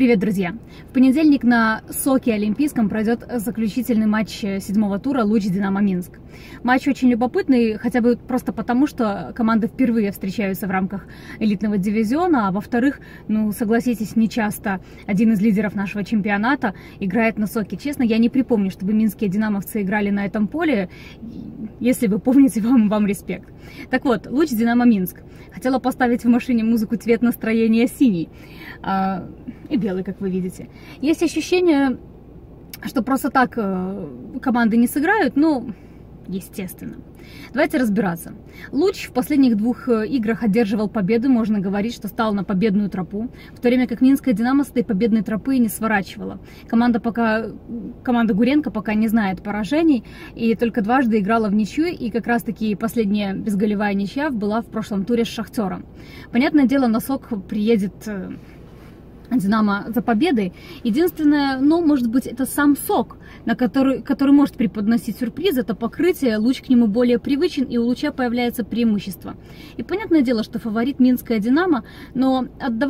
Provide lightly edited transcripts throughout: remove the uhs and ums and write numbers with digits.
Привет, друзья! В понедельник на СОКе Олимпийском пройдет заключительный матч 7-го тура «Луч-Динамо Минск». Матч очень любопытный, хотя бы просто потому, что команды впервые встречаются в рамках элитного дивизиона, а во-вторых, согласитесь, нечасто один из лидеров нашего чемпионата играет на СОКе. Честно, я не припомню, чтобы минские динамовцы играли на этом поле. Если вы помните, вам респект. Так вот, «Луч-Динамо Минск». Хотела поставить в машине музыку «Цвет настроения синий» и белый, как вы видите. Есть ощущение, что просто так команды не сыграют, естественно. Давайте разбираться. «Луч» в последних двух играх одерживал победы, можно говорить, что стал на победную тропу, в то время как минская «Динамо» с этой победной тропы не сворачивала. Команда Гуренко пока не знает поражений и только дважды играла в ничью, и как раз-таки последняя безголевая ничья была в прошлом туре с «Шахтером». Понятное дело, на СОК приедет «Динамо» за победой. Единственное, может быть, это сам СОК, который может преподносить сюрприз, это покрытие, «Луч» к нему более привычен, и у «Луча» появляется преимущество. И понятное дело, что фаворит минская «Динамо», но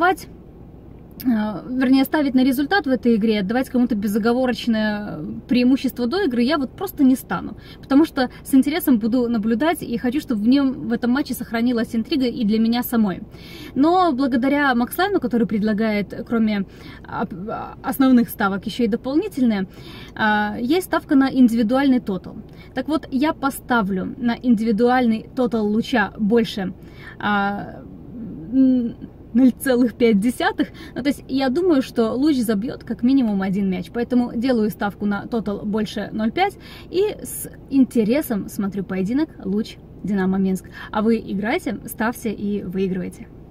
ставить на результат в этой игре, отдавать кому-то безоговорочное преимущество до игры я просто не стану. Потому что с интересом буду наблюдать и хочу, чтобы в этом матче сохранилась интрига и для меня самой. Но благодаря Макслайну, который предлагает, кроме основных ставок, еще и дополнительные, есть ставка на индивидуальный тотал. Так вот, я поставлю на индивидуальный тотал «Луча» больше 0,5. То есть я думаю, что «Луч» забьет как минимум один мяч. Поэтому делаю ставку на тотал больше 0,5 и с интересом смотрю поединок «Луч-Динамо Минск». А вы играйте, ставьте и выигрывайте.